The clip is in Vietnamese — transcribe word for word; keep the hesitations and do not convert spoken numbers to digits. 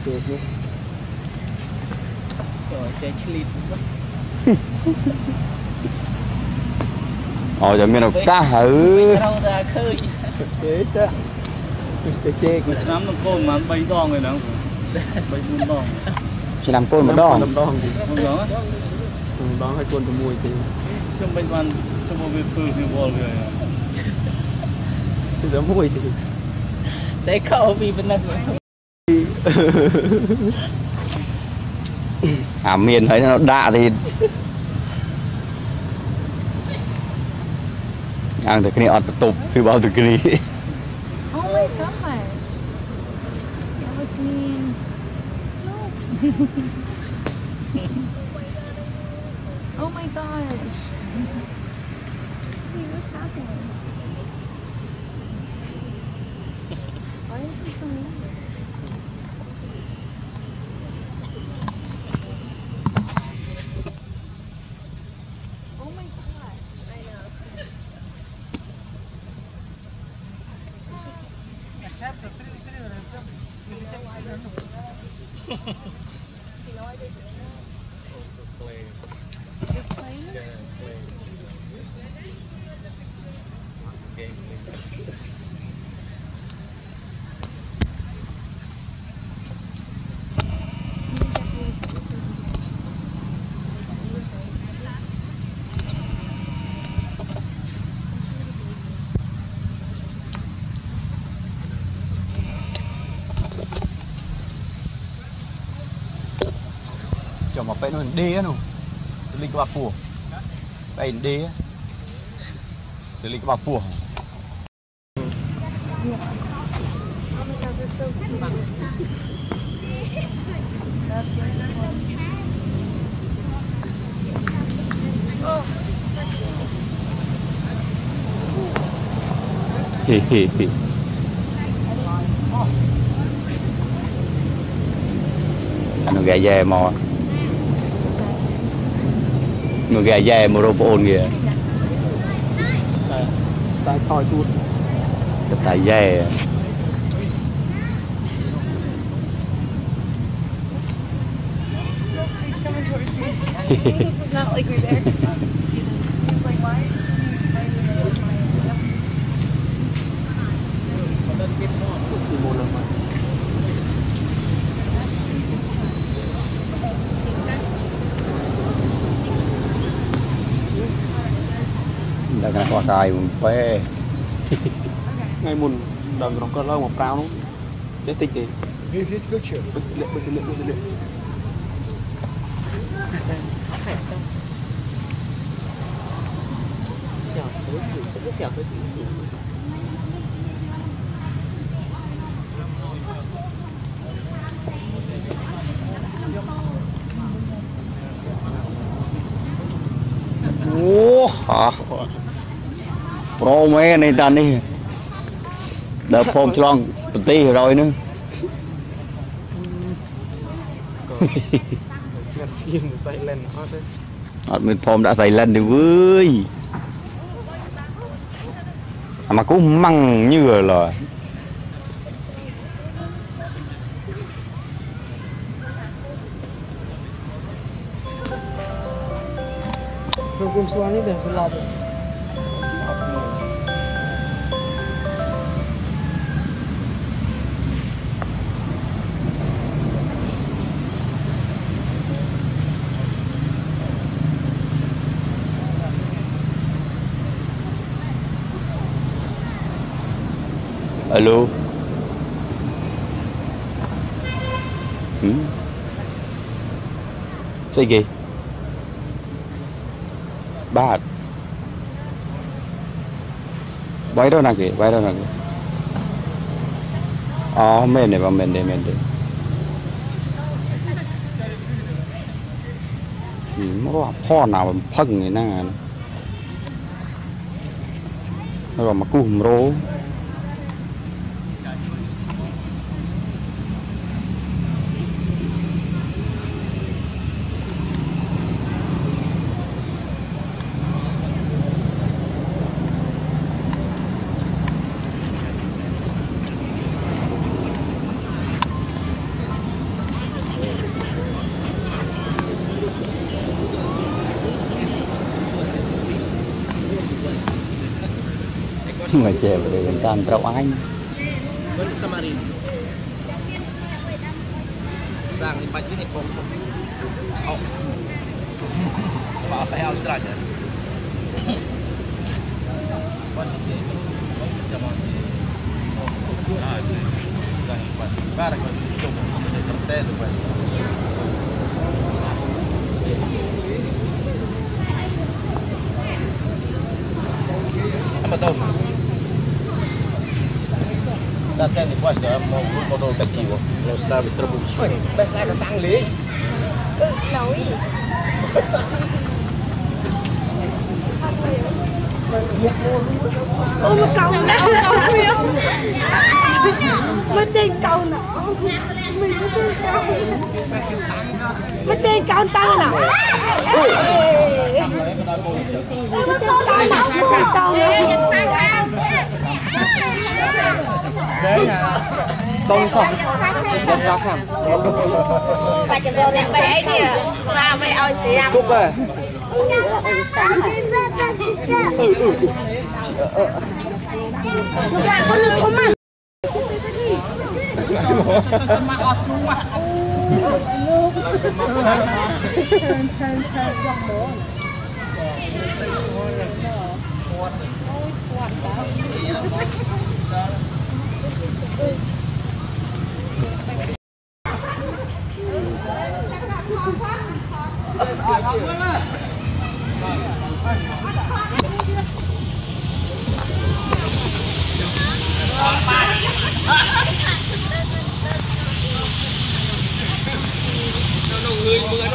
Được nhé. Rồi chạy chít quá. Ồ giờ mình cá hử. Rau ra khơi. Thế đó. Mình sẽ chê cái năm nó côn mà bay đong rồi đó. Bay buôn đong. Chỉ làm côn một đòn. Làm đòn thì Không đó. Không đòn hay côn từ mùi thì Trong bay văn trong bộ việc phư thì bò rồi. Thì đó mùi thì Để khâu vì bên đây. À miền thấy nó đạ thì ăn từ cái này ọt tục từ bao từ cái này. Oh my gosh. That looks mean. No. Oh my gosh. Hey, what's happening? Why is he so mean? Oh my god. I know. You know why they're doing that? You're playing? Cho mà phải nó đê á nụ. Linh cái bà phù. Đây đê á. Để linh cái bà phù. Hi hi hi. Anh nó gà dè mà người gà dè mà rô ôn kìa style coi tuột cái tại dè He's coming towards me. It's just not like we're there. He's like, why? thì một lần mà đã cái hoa cài phê ngay một đằng nó có lâu một cao đúng để tích đi bớt lệ bớt lệ bớt lệ xẻo tới gì cái xẻo tới gì ô hả pro mê này ta đi đợt phong tròn tí rồi nữa mình phong đã dày lần thì vui mà cũng măng như rồi Cùng xuống như để sẽ lọt alo ừ. Gì kì ba bay đâu nè kì bay đâu nè kì ờ men này vào men đây men đây ừ, nóพ่อ nào mà phăng này nè nó rồi mà cùm rô mà chè về người ta trâu anh sang đi bạch cái con ông bảo phải ao sạch rồi ba là con trùng để cầm tên được vậy mà đâu ta tên thì quay sẽ một một đồ đặc kỳ nó sẽ bị trục xuống bên này có sang lý Lỗi. Ôi một câu nào câu miêu mất tiền câu nào mình mất tiền câu mất tiền câu tao nào mất câu tao nào câu đông sọc đông sọc hả phải cho tôi đẹp bé kìa mà mày ơi xì ăn cúc à ừ ừ người mưa